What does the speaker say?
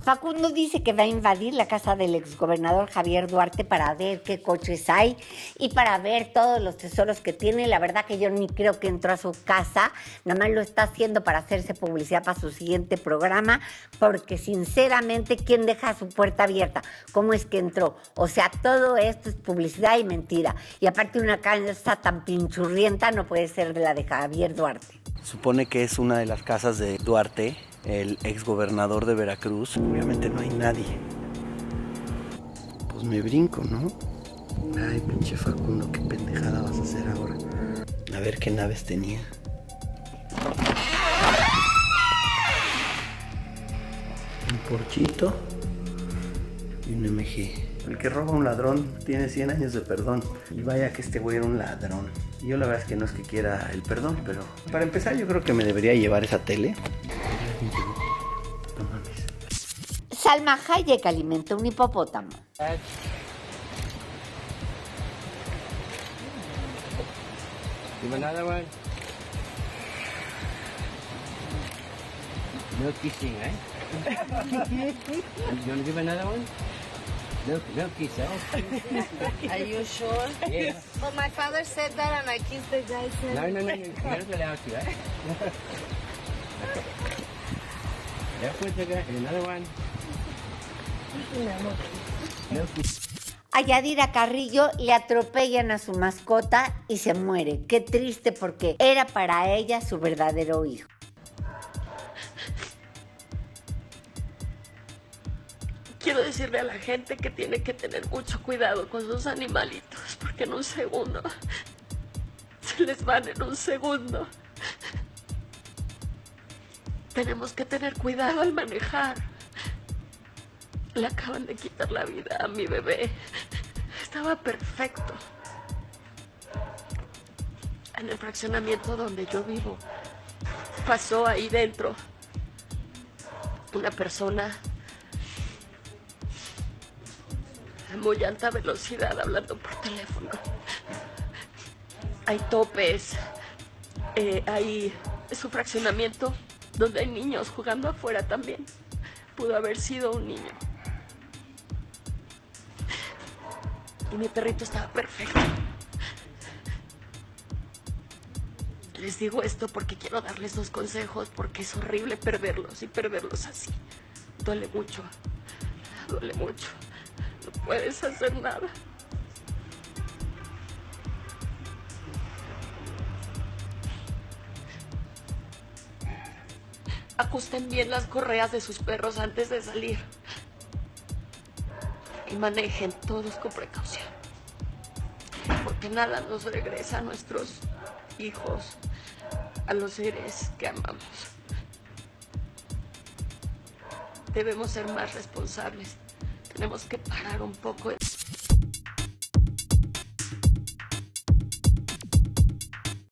Facundo dice que va a invadir la casa del exgobernador Javier Duarte para ver qué coches hay y para ver todos los tesoros que tiene. La verdad que yo ni creo que entró a su casa, nada más lo está haciendo para hacerse publicidad para su siguiente programa, porque sinceramente, ¿quién deja su puerta abierta? ¿Cómo es que entró? O sea, todo esto es publicidad y mentira. Y aparte una casa tan pinchurrienta no puede ser de la de Javier Duarte. Supone que es una de las casas de Duarte, el exgobernador de Veracruz. Obviamente no hay nadie. Pues me brinco, ¿no? Ay, pinche Facundo, qué pendejada vas a hacer ahora. A ver qué naves tenía. Un porchito y un MG. El que roba a un ladrón tiene 100 años de perdón. Y vaya que este güey era un ladrón. Y yo la verdad es que no es que quiera el perdón, pero para empezar yo creo que me debería llevar esa tele. No mames. Salma Hayek alimenta un hipopótamo. Give another one. No kissing, eh? You want to give another one? No kiss, eh? Are you sure? Yes. But my father said that and I kissed the guy. No, you're not allowed to, eh? Después another one. No kiss. A Yadira Carrillo le atropellan a su mascota y se muere. Qué triste, porque era para ella su verdadero hijo. Quiero decirle a la gente que tiene que tener mucho cuidado con sus animalitos, porque en un segundo se les van en un segundo. Tenemos que tener cuidado al manejar. Le acaban de quitar la vida a mi bebé. Estaba perfecto. En el fraccionamiento donde yo vivo, pasó ahí dentro una persona a muy alta velocidad hablando por teléfono. Hay topes, es un fraccionamiento donde hay niños jugando afuera también. Pudo haber sido un niño. Y mi perrito estaba perfecto. Les digo esto porque quiero darles 2 consejos, porque es horrible perderlos y perderlos así. Duele mucho, duele mucho. No puedes hacer nada. Ajusten bien las correas de sus perros antes de salir. Y manejen todos con precaución. Porque nada nos regresa a nuestros hijos, a los seres que amamos. Debemos ser más responsables. Tenemos que parar un poco.